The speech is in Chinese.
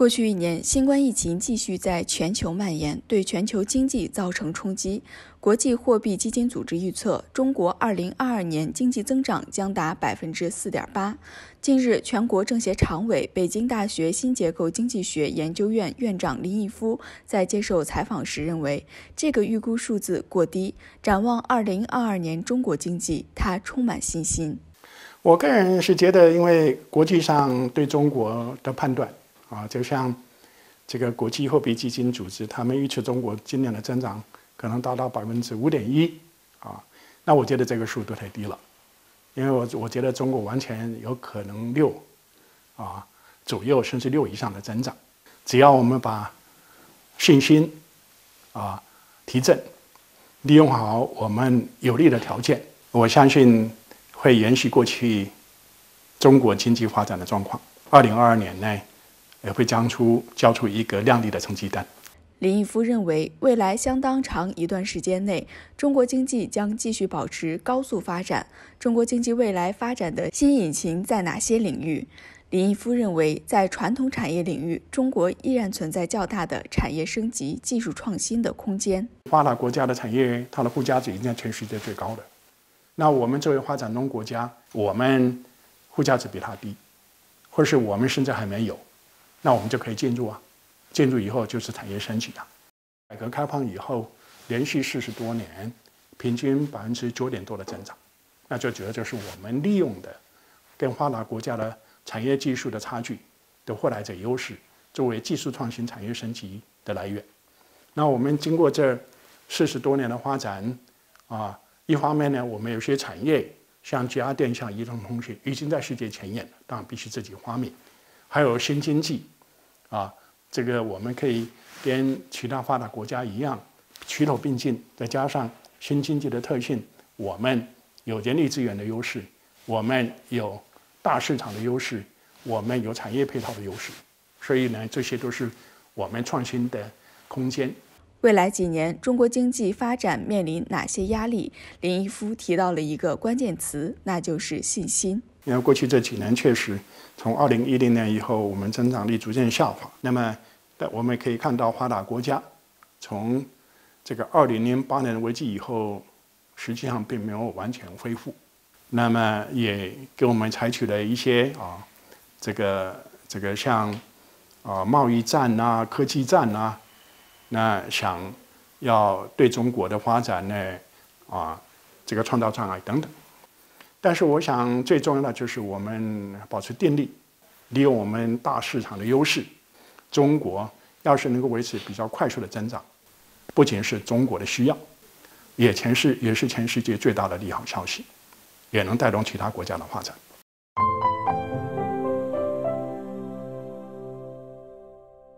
过去1年，新冠疫情继续在全球蔓延，对全球经济造成冲击。国际货币基金组织预测，中国2022年经济增长将达4.8%。近日，全国政协常委、北京大学新结构经济学研究院院长林毅夫在接受采访时认为，这个预估数字过低。展望2022年中国经济，他充满信心。 我个人是觉得，因为国际上对中国的判断就像这个国际货币基金组织，他们预测中国今年的增长可能达到5.1%那我觉得这个数都太低了，因为我觉得中国完全有可能6左右，甚至6以上的增长。只要我们把信心提振，利用好我们有利的条件，我相信会延续过去中国经济发展的状况。2022年内也会交出一个亮丽的成绩单。 林毅夫认为，未来相当长一段时间内，中国经济将继续保持高速发展。中国经济未来发展的新引擎在哪些领域？林毅夫认为，在传统产业领域，中国依然存在较大的产业升级、技术创新的空间。 发达国家的产业，它的附加值已经在全世界最高的。那我们作为发展中国家，我们附加值比它低，或是我们甚至还没有。那我们就可以进入进入以后就是产业升级了。改革开放以后，连续40多年，平均9%多的增长，那就主要就是我们利用的跟发达国家的产业技术的差距的获来者优势，作为技术创新、产业升级的来源。那我们经过这40多年的发展一方面呢，我们有些产业像家电、像移动通讯，已经在世界前沿了，当然必须自己发明。还有新经济这个我们可以跟其他发达国家一样齐头并进，再加上新经济的特性，我们有人力资源的优势，我们有大市场的优势，我们有产业配套的优势，所以呢，这些都是我们创新的空间。 未来几年，中国经济发展面临哪些压力？林毅夫提到了一个关键词，那就是信心。 因为过去这几年确实，从2010年以后，我们增长率逐渐下滑。那么，我们可以看到发达国家从这个2008年危机以后，实际上并没有完全恢复。那么也给我们采取了一些这个像贸易战科技战那想要对中国的发展呢这个创造障碍等等。但是我想最重要的就是我们保持定力，利用我们大市场的优势。中国要是能够维持比较快速的增长，不仅是中国的需要，也是全世界最大的利好消息，也能带动其他国家的发展。